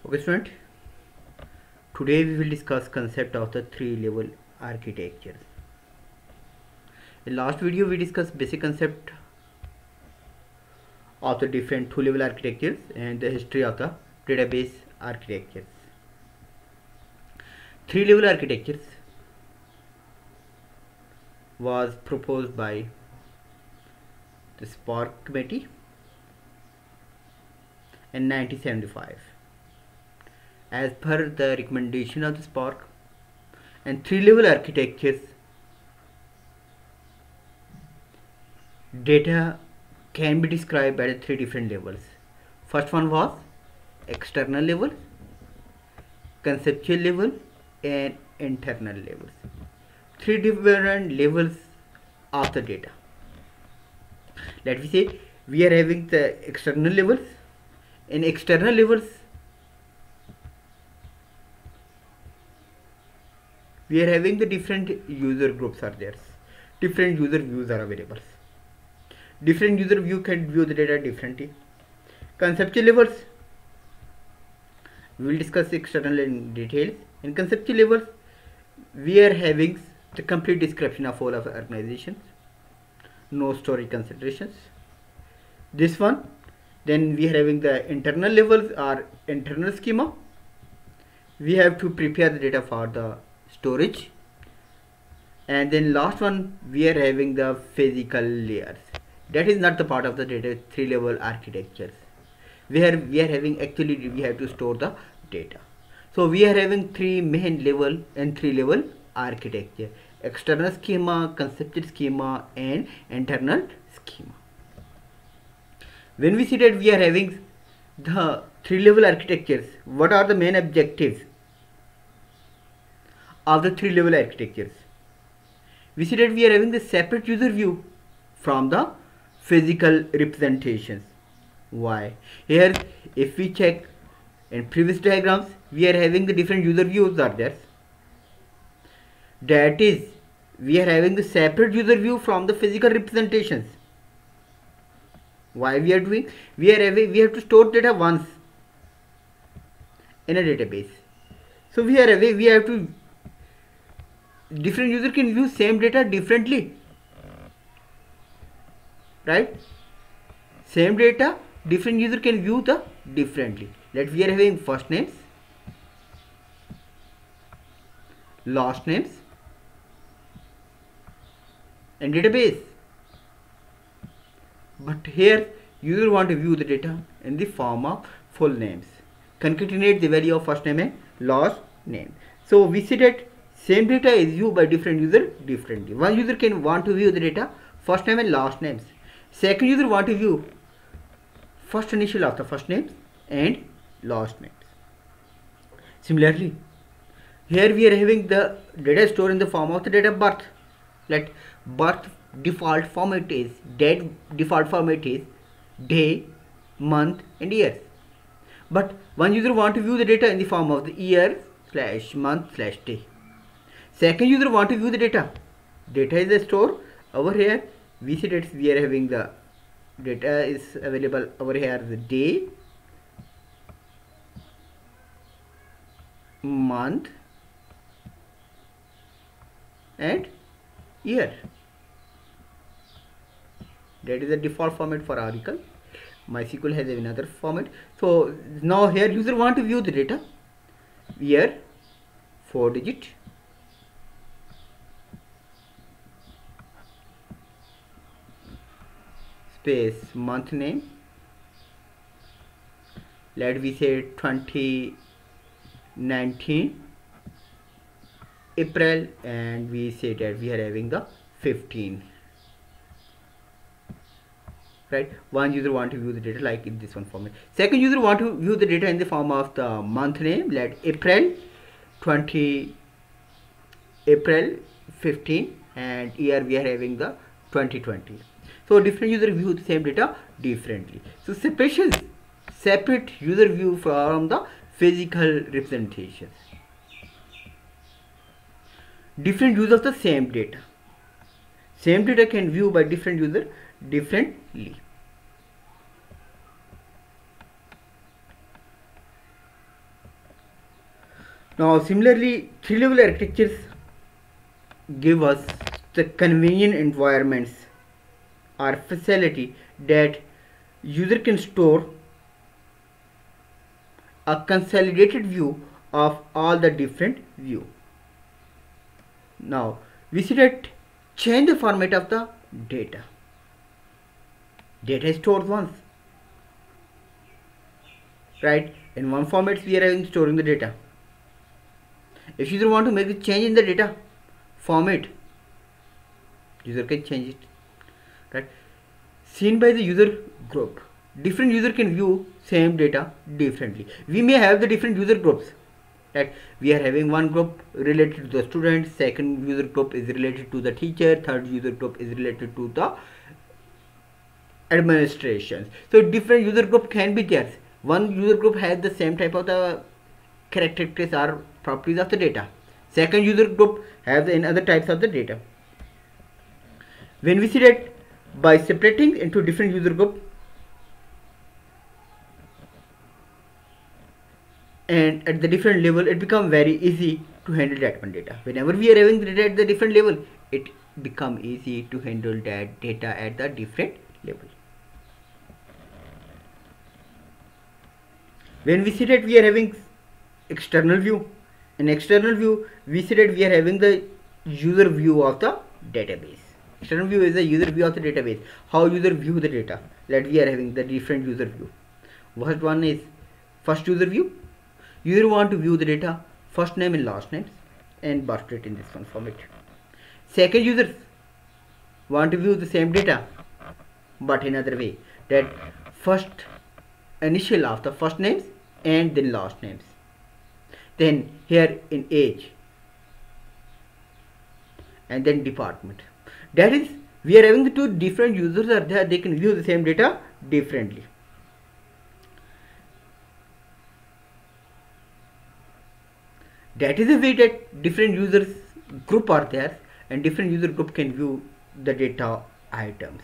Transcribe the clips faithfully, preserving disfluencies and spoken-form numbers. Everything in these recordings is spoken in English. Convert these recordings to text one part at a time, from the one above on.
Okay student, today we will discuss concept of the three level architecture. In last video we discussed basic concept of the different two level architectures and the history of the database architectures. Three level architectures was proposed by the Spark committee in nineteen seventy-five. As per the recommendation of the Spark, and three level architectures, data can be described at three different levels. First one was external level, conceptual level, and internal levels. Three different levels of the data. Let me say we are having the external levels. In external levels, we are having the different user groups are there. Different user views are available. Different user view can view the data differently. Conceptual levels, we will discuss external in details. In conceptual levels, we are having the complete description of all of the organizations. No story considerations. This one, then we are having the internal levels or internal schema. We have to prepare the data for the storage, and then last one we are having the physical layers. That is not the part of the data three level architectures, where we are having actually we have to store the data. So we are having three main level and three level architecture: external schema, conceptual schema, and internal schema. When we see that we are having the three level architectures, what are the main objectives of the three level architectures? We see that we are having the separate user view from the physical representations. Why? Here if we check in previous diagrams, we are having the different user views are there. That is, we are having the separate user view from the physical representations. Why we are doing? We are having, we have to store data once in a database. So we are having, we have to different user can view same data differently, right? Same data different user can view the differently. Let we are having first names, last names, and database. But here user want to view the data in the form of full names. Concatenate the value of first name and last name. So we see that same data is viewed by different user differently. One user can want to view the data first name and last names. Second user want to view first initial of the first names and last names. Similarly, here we are having the data stored in the form of the date of birth. Let birth default format is date default format is day, month, and years. But one user want to view the data in the form of the year slash month slash day. Second user want to view the data. Data is the store over here. We see that we are having the data is available over here, the day, month, and year. That is the default format for Oracle. MySQL has another format. So now here user want to view the data, year, four digit, space, month name, let we say twenty nineteen April, and we say that we are having the fifteen, right? One user want to view the data like in this one format. Second user want to view the data in the form of the month name, let April twenty, April fifteen, and year we are having the twenty twenty. So different user view the same data differently. So separation, separate user view from the physical representations. Different use of the same data. Same data can view by different user differently. Now similarly, three level architectures give us the convenient environments or facility that user can store a consolidated view of all the different view. Now we see that change the format of the data. Data is stored once, right? In one format we are having storing the data. If user want to make a change in the data format, user can change it, right? Seen by the user group, different user can view same data differently. We may have the different user groups, right? We are having one group related to the student, second user group is related to the teacher, third user group is related to the administration. So different user group can be there. One user group has the same type of the characteristics or properties of the data. Second user group has another types of the data. When we see that by separating into different user group and at the different level, it becomes very easy to handle that one data. Whenever we are having the data at the different level, it become easy to handle that data at the different level. When we see that we are having external view, in external view we see that we are having the user view of the database. External view is the user view of the database, how user view the data. That we are having the different user view. First one is first user view. User want to view the data first name and last names and birth date in this one format. Second users want to view the same data but in another way, that first initial of the first names and then last names. Then here in age and then department. That is, we are having the two different users are there, they can view the same data differently. That is the way that different users group are there and different user group can view the data items.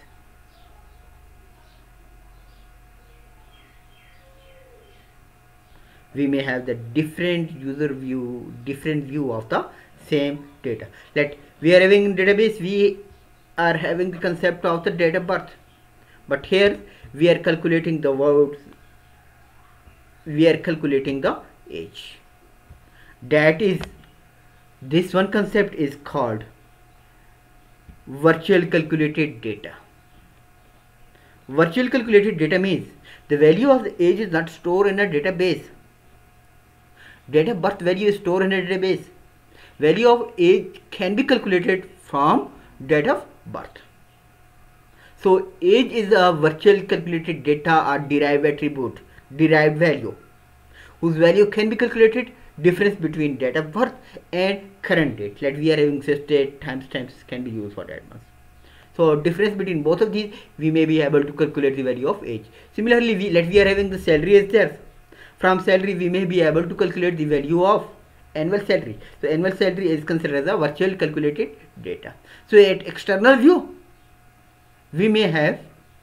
We may have the different user view, different view of the same data. Let we are having in database, we are having the concept of the date of birth, but here we are calculating the words, we are calculating the age. That is, this one concept is called virtual calculated data. Virtual calculated data means the value of the age is not stored in a database. Date of birth value is stored in a database. Value of age can be calculated from date of birth. So age is a virtual calculated data or derived attribute, derived value, whose value can be calculated difference between date of birth and current date. Let we are having such date, timestamps can be used for that one. So difference between both of these, we may be able to calculate the value of age. Similarly, we let we are having the salary is there. From salary we may be able to calculate the value of annual salary. So annual salary is considered as a virtual calculated data. So at external view we may have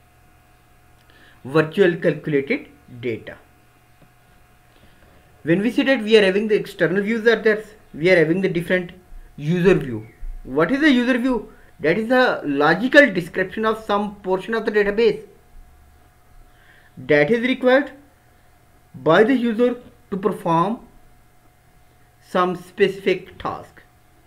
virtual calculated data. When we see that we are having the external views are there, we are having the different user view. What is the user view? That is a logical description of some portion of the database that is required by the user to perform some specific task.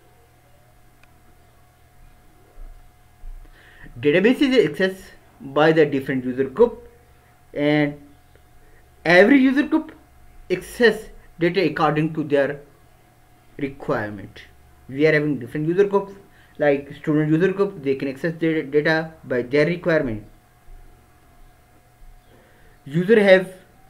Database is accessed by the different user group and every user group access data according to their requirement. We are having different user groups, like student user group, they can access their data by their requirement. User have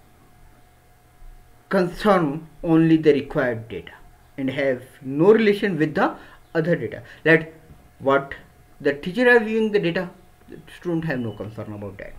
concern only the required data and have no relation with the other data. Like what the teacher are viewing the data, the student have no concern about that.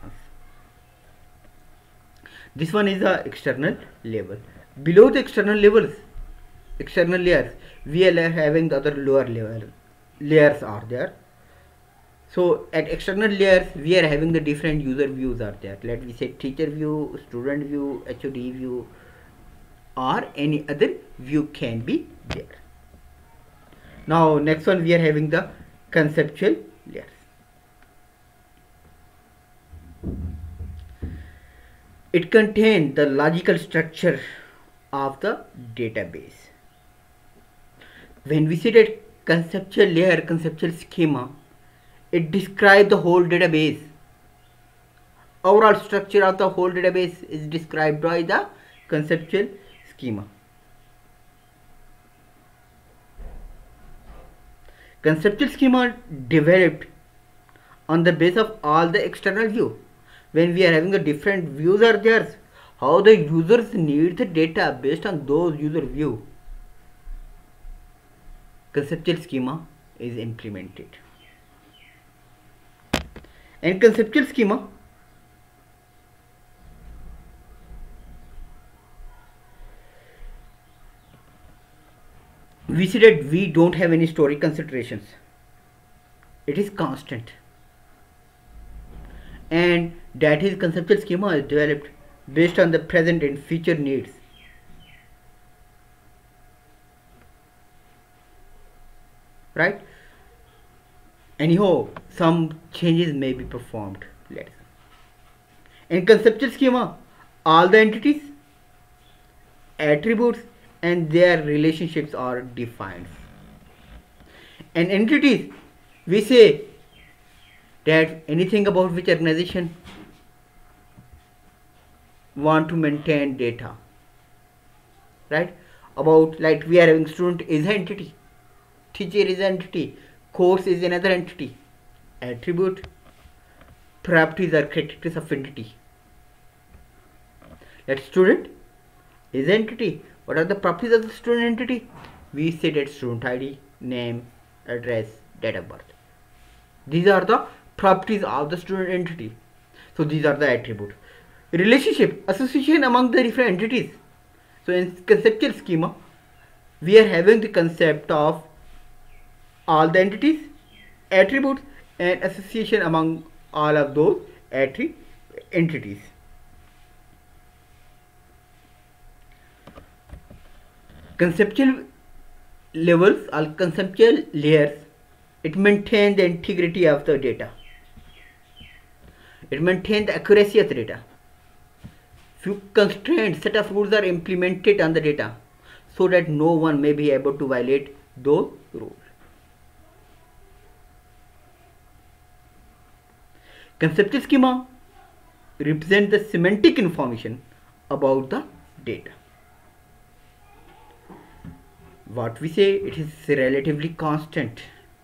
This one is the external level. Below the external levels, external layers, we are having the other lower level layers are there. So at external layers we are having the different user views are there. Let me say teacher view, student view, H O D view, or any other view can be there. Now next one we are having the conceptual layers. It contains the logical structure of the database. When we say that conceptual layer, conceptual schema, it describes the whole database. Overall structure of the whole database is described by the conceptual schema. Conceptual schema developed on the base of all the external view. When we are having a different views are there, how the users need the data based on those user view, conceptual schema is implemented. And conceptual schema we see that we don't have any story considerations. It is constant, and that is conceptual schema is developed based on the present and future needs. Right? Anyhow, some changes may be performed. Let's. In conceptual schema, all the entities, attributes, and their relationships are defined. And entities, we say that anything about which organization want to maintain data, right? About, like, we are having student is an entity, teacher is an entity, course is another entity, attribute, properties are characteristics of entity. That student is an entity. What are the properties of the student entity? We say that student I D, name, address, date of birth. These are the properties of the student entity. So these are the attributes. Relationship, association among the different entities. So in conceptual schema, we are having the concept of all the entities, attributes, and association among all of those attri entities. Conceptual levels or conceptual layers, it maintains the integrity of the data. It maintains the accuracy of the data. Few constraints, set of rules are implemented on the data so that no one may be able to violate those rules. Conceptual schema represents the semantic information about the data. What we say, it is relatively constant,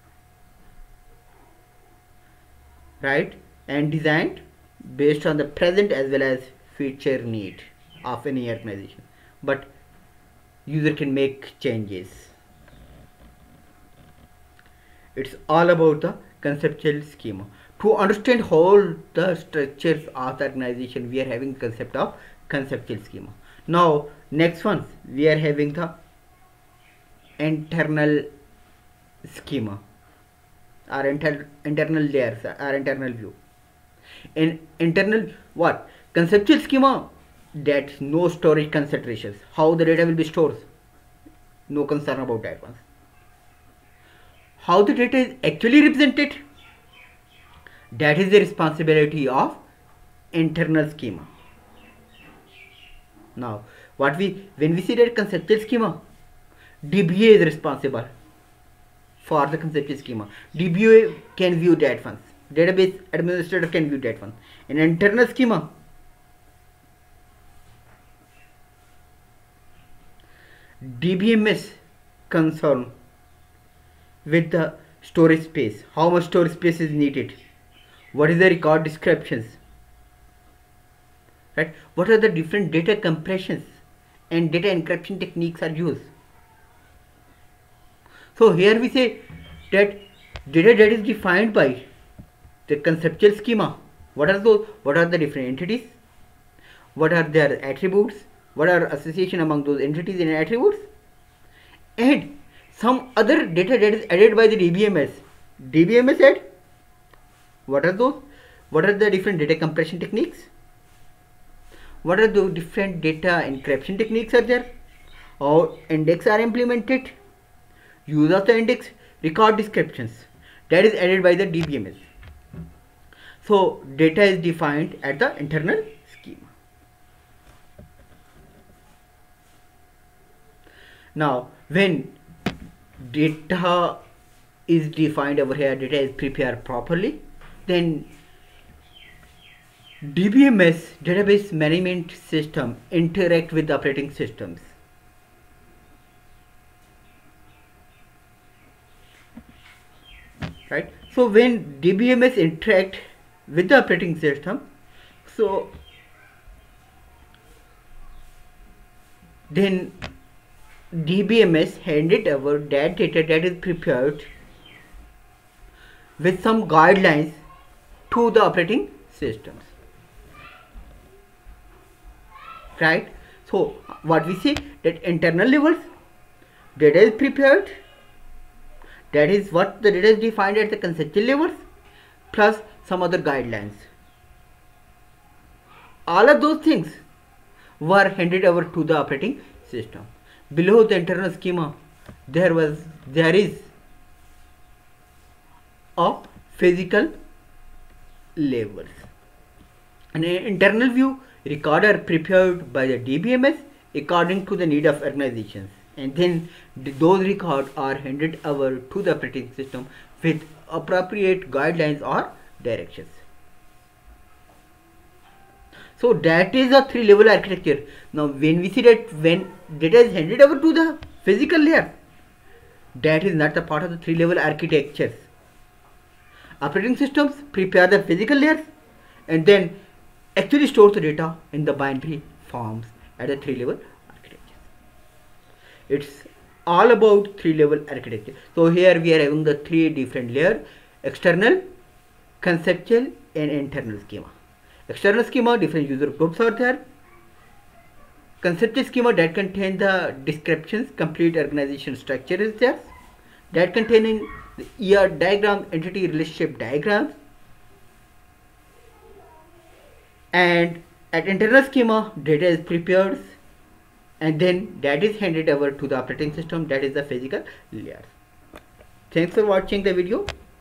right, and designed based on the present as well as future need of any organization, but user can make changes. It's all about the conceptual schema. To understand all the structures of the organization, we are having the concept of conceptual schema. Now next one, we are having the internal schema or inter internal layers or internal view. In internal what? Conceptual schema, that no storage considerations, how the data will be stored, no concern about that one. How the data is actually represented, that is the responsibility of internal schema. Now what we, when we see that conceptual schema, D B A is responsible for the conceptual schema. D B A can view that one. Database administrator can view that one. In internal schema, D B M S concern with the storage space. How much storage space is needed? What is the record descriptions? Right? What are the different data compressions and data encryption techniques are used? So here we say that data that is defined by the conceptual schema. What are those? What are the different entities? What are their attributes? What are association among those entities and attributes? And some other data that is added by the D B M S. D B M S add. What are those? What are the different data compression techniques? What are the different data encryption techniques are there? how index are implemented, use of the index, record descriptions, that is added by the D B M S. So data is defined at the internal schema. Now when data is defined over here, data is prepared properly, then D B M S, database management system, interact with the operating systems. Right? So when D B M S interact with the operating system, so then D B M S handed over that data that is prepared with some guidelines to the operating systems. Right? So what we see, that internal levels, data is prepared, that is what the data is defined at the conceptual levels, plus some other guidelines. All of those things were handed over to the operating system. Below the internal schema, there was there is a physical levels. An internal view, records are prepared by the D B M S according to the need of organizations, and then those records are handed over to the operating system with appropriate guidelines or directions. So that is a three level architecture. Now when we see that when data is handed over to the physical layer, that is not the part of the three level architectures. Operating systems prepare the physical layers and then actually store the data in the binary forms at the three level architecture. It's all about three level architecture. So here we are having the three different layers: external, conceptual and internal schema. External schema, different user groups are there. Conceptual schema, that contain the descriptions, complete organization structure is there, that containing the E R diagram, entity relationship diagrams. And at internal schema, data is prepared and then that is handed over to the operating system, that is the physical layer. Thanks for watching the video.